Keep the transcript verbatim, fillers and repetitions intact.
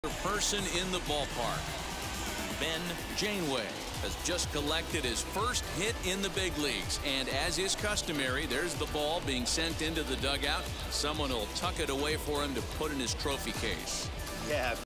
person in the ballpark. Ben Janeway has just collected his first hit in the big leagues, and as is customary, there's the ball being sent into the dugout. Someone will tuck it away for him to put in his trophy case. Yeah.